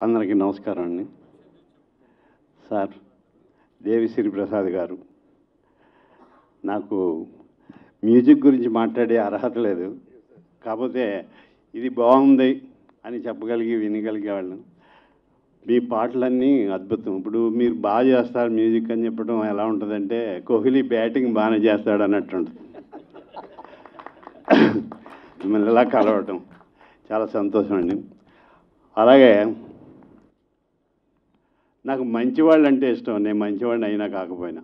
అందరికీ నమస్కారం అండి. సార్ దేవిశ్రీ ప్రసాద్ గారు, నాకు మ్యూజిక్ గురించి మాట్లాడే అర్హత లేదు, కాకపోతే ఇది బాగుంది అని చెప్పగలిగి వినగలిగేవాళ్ళం. మీ పాటలన్నీ అద్భుతం. ఇప్పుడు మీరు బాగా చేస్తారు మ్యూజిక్ అని చెప్పడం ఎలా ఉంటుందంటే కోహ్లీ బ్యాటింగ్ బాగానే చేస్తాడు అన్నట్టు ఉంటుంది. మిమ్మల్ని ఇలా కలవటం చాలా సంతోషం అండి. అలాగే నాకు మంచివాళ్ళు అంటే ఇష్టం. నేను మంచివాడిని అయినా కాకపోయినా.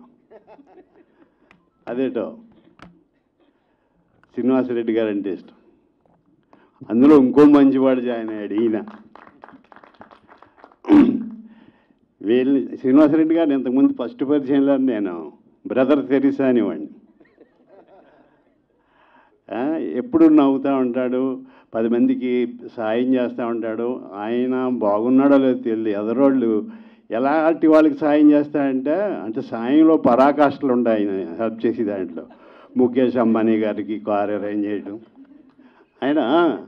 అదేటో శ్రీనివాసరెడ్డి గారు అంటే ఇష్టం. అందులో ఇంకో మంచివాడు జాయిన్ అయ్యాడు ఈయన. వీళ్ళని శ్రీనివాసరెడ్డి గారిని ఇంతకుముందు ఫస్ట్ పరిచయంలో నేను బ్రదర్ తెరిసా అనేవాడిని. ఎప్పుడు నవ్వుతూ ఉంటాడు, 10 మందికి సాయం చేస్తూ ఉంటాడు. ఆయన బాగున్నాడో లేదో తెలియదు. ఎదరోళ్ళు ఎలాంటి వాళ్ళకి సాయం చేస్తాడంటే సాయంలో పరాకాష్ఠలు ఉంటాయి ఆయన హెల్ప్ చేసి దాంట్లో. ముఖేష్ అంబానీ గారికి కార్ అరేంజ్ చేయడం, ఆయన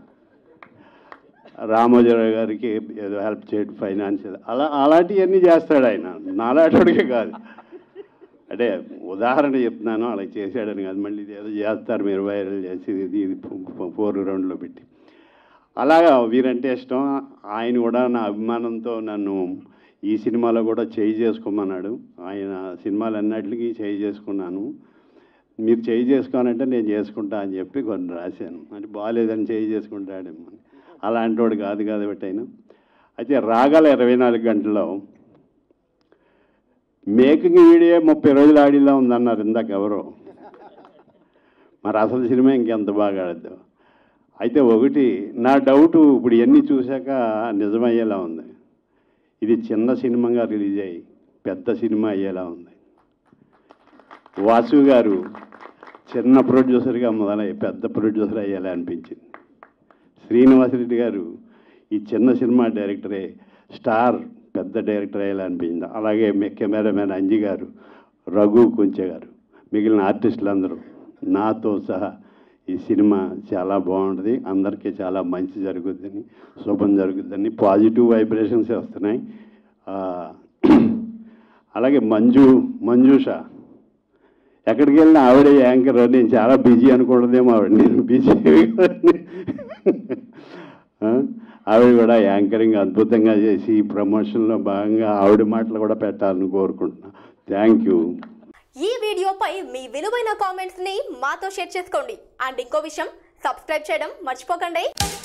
రామోజీరావు గారికి ఏదో హెల్ప్ చేయడం ఫైనాన్షియల్, అలాంటివన్నీ చేస్తాడు ఆయన. నాలాంటివాడికే కాదు, అంటే ఉదాహరణ చెప్తున్నాను, అలా చేశాడని కాదు. మళ్ళీ ఇది ఏదో చేస్తారు మీరు వైరల్ చేసి ఇది 4 రౌండ్లో పెట్టి. అలాగా వీరంటే ఇష్టం. ఆయన కూడా నా అభిమానంతో నన్ను ఈ సినిమాలో కూడా చేయి చేసుకోమన్నాడు. ఆయన సినిమాలు అన్నిటికీ చేయి చేసుకున్నాను. మీరు చేయి చేసుకోనంటే నేను చేసుకుంటా అని చెప్పి కొన్ని రాశాను. అంటే బాగాలేదని చేయి చేసుకుంటాడేమో. అలాంటి వాడు కాదు కాబట్టి ఆయన. అయితే రాగల 24 గంటల్లో మేకింగ్ వీడియో 30 రోజులు ఆడిలా ఉందన్నారు ఇందాక ఎవరో. మరి అసలు సినిమా ఇంకెంత బాగా ఆడద్దు. అయితే ఒకటి నా డౌటు, ఇప్పుడు ఇవన్నీ చూశాక నిజమయ్యేలా ఉంది. ఇది చిన్న సినిమాగా రిలీజ్ అయ్యి పెద్ద సినిమా అయ్యేలా ఉంది. వాసు గారు చిన్న ప్రొడ్యూసర్గా మొదలై పెద్ద ప్రొడ్యూసర్ అయ్యేలా అనిపించింది. శ్రీనివాసరెడ్డి గారు ఈ చిన్న సినిమా డైరెక్టరే స్టార్ పెద్ద డైరెక్టర్ అయ్యేలా అనిపించింది. అలాగే కెమెరామెన్ అంజి గారు, రఘు కొంచె గారు, మిగిలిన ఆర్టిస్టులు అందరూ నాతో సహా ఈ సినిమా చాలా బాగుంటుంది, అందరికీ చాలా మంచి జరుగుద్దని, శుభం జరుగుద్దని పాజిటివ్ వైబ్రేషన్స్ వస్తున్నాయి. అలాగే మంజూష ఎక్కడికి వెళ్ళినా ఆవిడే యాంకర్. నేను చాలా బిజీ అనుకోవడదేమో ఆవిడ, నేను బిజీ. ఆవిడ కూడా యాంకరింగ్ అద్భుతంగా చేసి ప్రమోషన్లో భాగంగా ఆవిడ మాటలు కూడా పెట్టాలని కోరుకుంటున్నాను. Thank you. ఈ వీడియోపై మీ విలువైన కామెంట్స్ ని మాతో షేర్ చేసుకోండి. అండ్ ఇంకో విషయం, సబ్స్క్రైబ్ చేయడం మర్చిపోకండి.